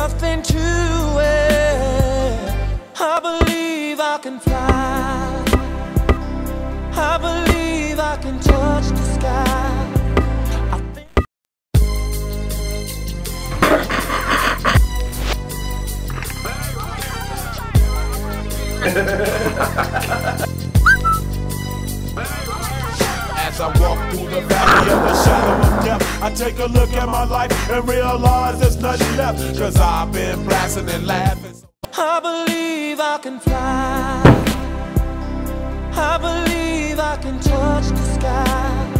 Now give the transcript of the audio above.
something to it. I believe I can fly. I believe I can touch the sky. As I walk through the valley of the shadow of death, I take a look at my life and realize there's nothing left. Cause I've been blasting and laughing. I believe I can fly. I believe I can touch the sky.